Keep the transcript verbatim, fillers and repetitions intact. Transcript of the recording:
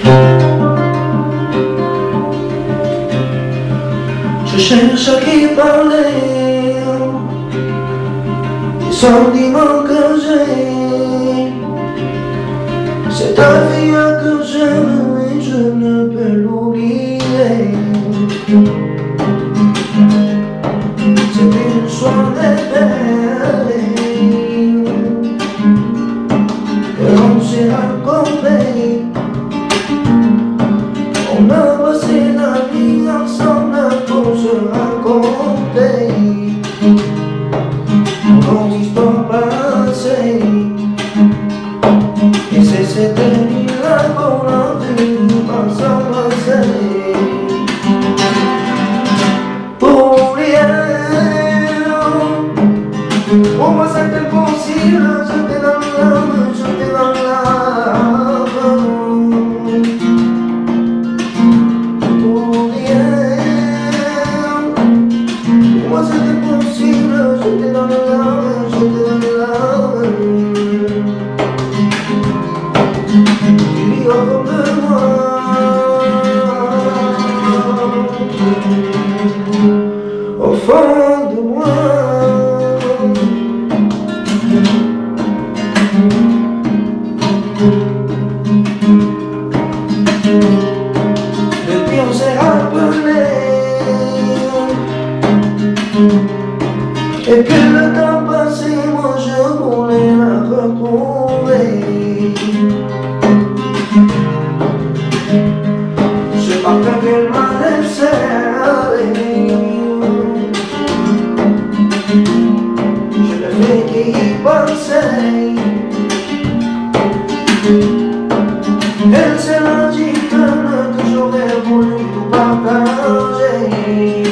Je cherche à qui parler des sentiments que j'ai. C'est ta fille que j'aime et je ne peux l'oublier. C'était une soirée belle et on s'est raconté. On a passé la vie ensemble pour se raconter nos histoires passées. Et c'est cette nuit-là qu'on a vu pas s'embrasser. Pour rien, pour moi c'était possible. J'étais dans l'âme, j'étais dans l'âme. Pour rien, pour moi c'était possible. J'étais dans l'âme, j'étais dans l'âme. Hors de moi, au fond de moi. Depuis on s'est rappelé et que le temps passé, moi je voulais la retrouver. Je parle qu'elle m'a laissé aller. Je ne fais qu'y penser. Elle s'est la dit que j'aurais voulu tout partager.